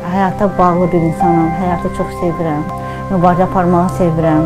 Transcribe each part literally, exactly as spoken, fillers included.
həyata bağlı bir insanım, həyatı çox sevirəm, mübarizə aparmağı sevirəm.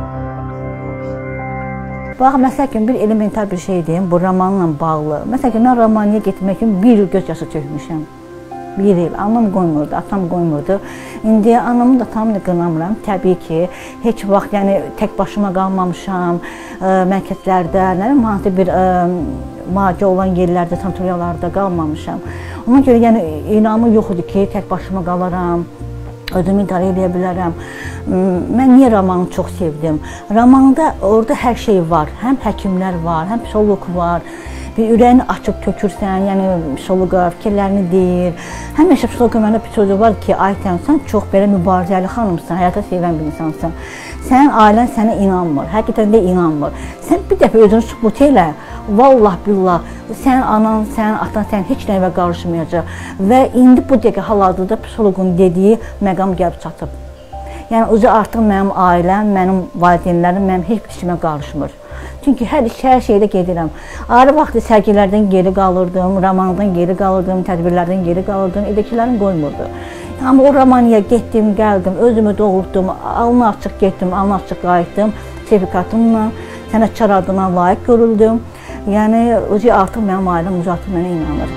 Bax, məsəl üçün, bir elementar bir şey deyim, bu romanla bağlı. Məsəl üçün, mən Romaniya getmək üçün bir il göz yaşı tökmüşəm. Bir il. Anam qoymurdu, atam qoymurdu. İndi anamı da tam qınamıram. Təbii ki, heç vaxt yəni, tək başıma qalmamışam. Mərkəzlərdə, nə bilim, hansı bir müalicə olan yerlərdə, sanatoriyalarda qalmamışam. Ona görə yəni, inamı yox idi ki, tək başıma qalaram. Özümü idarə edə bilərəm. Mən niyə romanı çox sevdim? Romanda orada hər şey var. Həm həkimlər var, həm psixoloq var. Bir ürəyini açıb tökürsən, yəni psixoloqa fikirlərini deyir. Həmişə psixoloqa məndə bir sözü var ki, Aytən, sən çox belə mübarizəli xanımsan, həyata sevən bir insansan. Sənin ailən sənə inanmır, həqiqətən də inanmır. Sən bir dəfə özünü sübut elə, vallah billah, sənin anan, sənin atan, sənin heç nəyivə qarışmayacaq. Və indi bu dəqiqə hal-hazırda psixoloqun dediyi məqam gəlib çatıb. Yəni, özü artıq mənim ailəm, mənim valideynlərim, mənim heç bir işimə qarışmır. Çünki hər, hər şeydə gedirəm. Ayrı vaxtı sərgilərdən geri qalırdım, romandan geri qalırdım, tədbirlərdən geri qalırdım, evdəkilərim qoymurdu. Amma o Romaniya getdim, gəldim, özümü doğurtdum, alnı açıq getdim, alnı açıq qayıtdım, sertifikatımla sənətkar adına layiq görüldüm. Yəni, özü artıq mənim ailəm, özü artıq mənə inanır.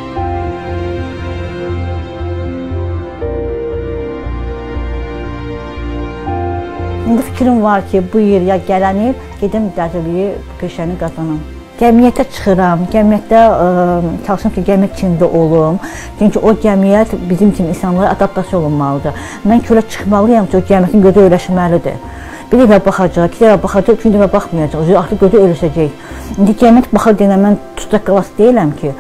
İndi fikrim var ki, bu il ya gələn il gedim dəciliyi, peşəni qazanam. Gəmiyyətə çıxıram, gəmiyyətdə çalışım ki, gəmiyyət içində olum. Çünki o gəmiyyət bizim üçün insanlara adaptasiya olunmalıdır. Mən ki, öyle çıxmalıyam ki, o gəmiyyatin gözü öyrəşməlidir. Bir dəfə baxacaq, iki dəfə baxacaq, üçüncü dəfə baxmayacaq, artıq gözü öyrəşəcək. İndi gəmiyyət baxar deyiləm, mən tutacaq qalası deyiləm ki.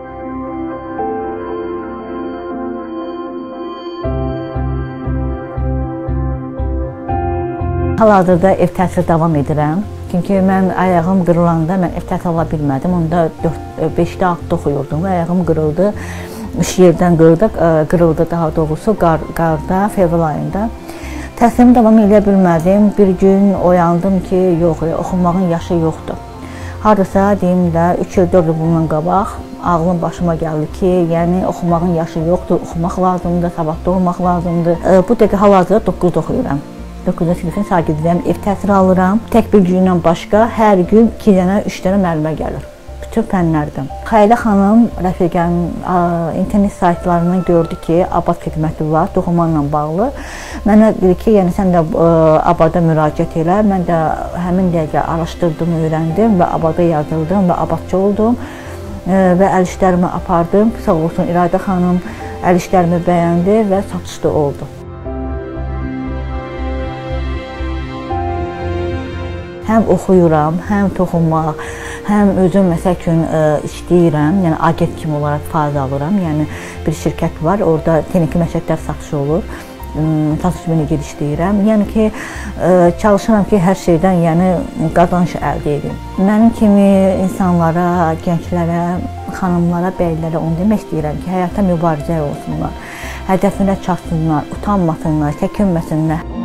Hal-hazırda ev təhsili davam edirəm. Çünki mən ayağım qırılanda mən ev təhsili ala bilmədim. Onda beşdə altıda oxuyurdum və ayağım qırıldı. Üç yerdən qırıldı daha doğrusu qarda, fevral ayında. Təhsilimi davam edə bilmədim. Bir gün oyandım ki, yox, oxumağın yaşı yoxdur. Hardasa deyim də üç il, dörd il bundan qabaq ağlım başıma gəldi ki, yəni oxumağın yaşı yoxdur, oxumaq lazımdır, savadlı olmaq lazımdır. Bu dəqiqə hal-hazırda doqquzda oxuyuram. doqquzuncu sinifin sakitliyəm, ev təhsili alıram. Tək bir gündən başqa hər gün iki dənə, üç dənə müəllimə gəlir. Bütün fənlərdən. Xəyilə xanım rəfiqəm internet saytlarından gördü ki, Abad xidməti var, toxumaqla bağlı. Mənə dedi ki, yəni sən də Abada müraciət elə. Mən də həmin dəqiqə araşdırdım, öyrəndim və Abada yazıldım və Abadçı oldum. Və əl işlərimi apardım. Sağ olsun İradə xanım əl işlərimi bəyəndi və satışda oldu. Həm oxuyuram, həm toxunmaq, həm özüm məsəl üçün işləyirəm, yəni agent kimi olaraq faiz alıram. Yəni bir şirkət var, orada texniki məşəqqətlər satışı olur, satış meneceri işləyirəm. Yəni ki, çalışıram ki, hər şeydən yəni qazanç əldə edim. Mənim kimi insanlara, gənclərə, xanımlara, bəylərə onu demək istəyirəm ki, həyata mübarizə olsunlar, hədəfinə çatsınlar, utanmasınlar, çəkinməsinlər.